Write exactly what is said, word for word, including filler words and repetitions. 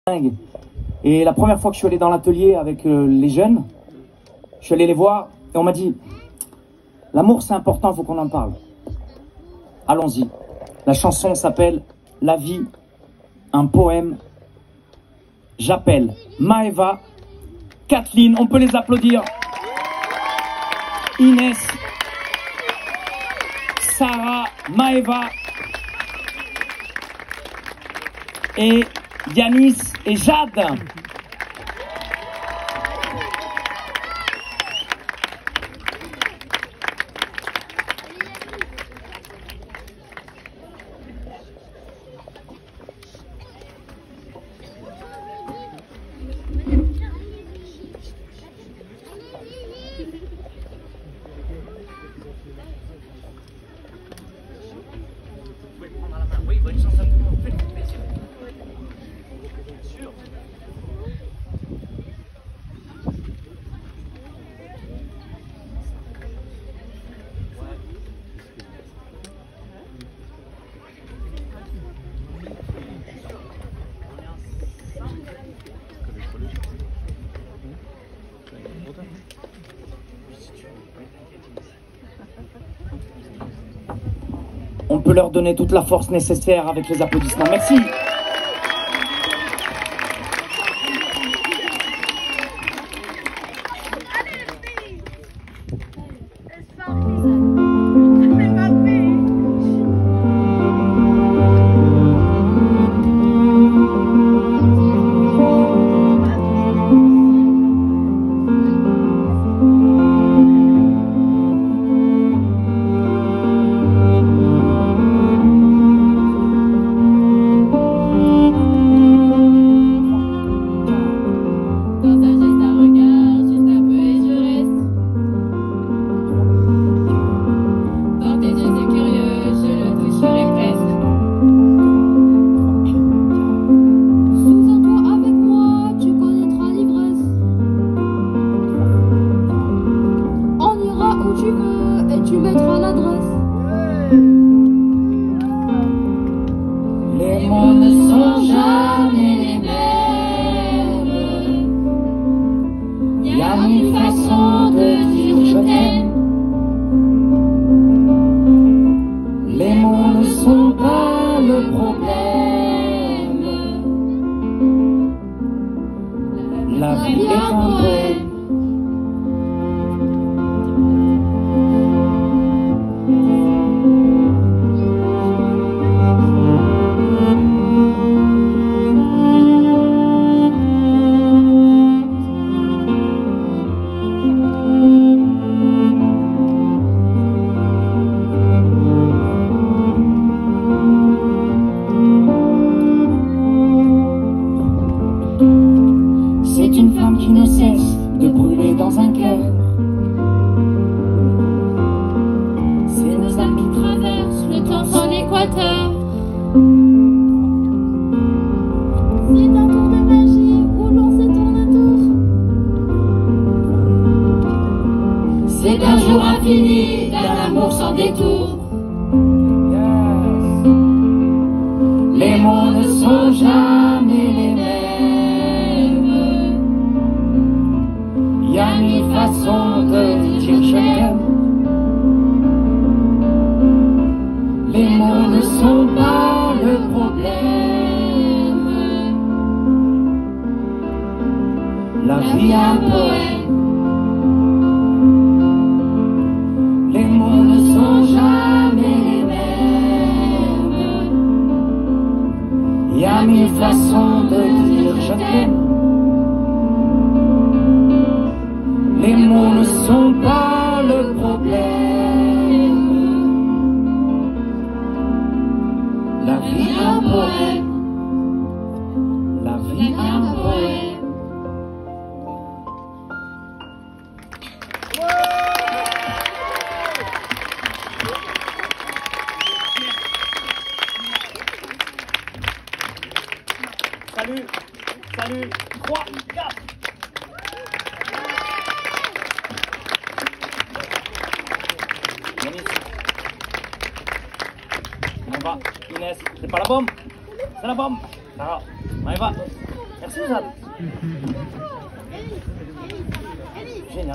dingue. Et la première fois que je suis allé dans l'atelier avec euh, les jeunes, je suis allé les voir et on m'a dit « L'amour c'est important, il faut qu'on en parle. » Allons-y. La chanson s'appelle « La vie, un poème ». J'appelle Maëva, Kathleen, on peut les applaudir, Inès, Sarah, Maëva et Yanis et Jade. Oui, bonne chance à tout le monde. Faites-vous plaisir. Sûr. On peut leur donner toute la force nécessaire avec les applaudissements. Merci. Tu mettras l'adresse. Les mots ne sont jamais les mêmes. Il y a mille façons de dire je t'aime. Les mots ne sont pas le problème. La vie est un poème. C'est une femme qui ne cesse de brûler dans un cœur. C'est nos âmes qui traversent le temps sans équateur. C'est un tour de magie où l'on se tourne autour. C'est un jour infini d'un amour sans détour. Yes. Les mots ne sont jamais les mêmes. Il y a mille façons de dire je t'aime. Les mots ne sont pas le problème. La vie est un poème. Les mots ne sont jamais les mêmes. Il y a mille façons de dire je t'aime. Les mots ne sont pas le problème. La vie est un poème. La vie est un poème. Salut, salut, trois, quatre. Yanis. On va, Inès, c'est pas la bombe, c'est la bombe. Ça va, on y va. Merci Suzanne. Génial.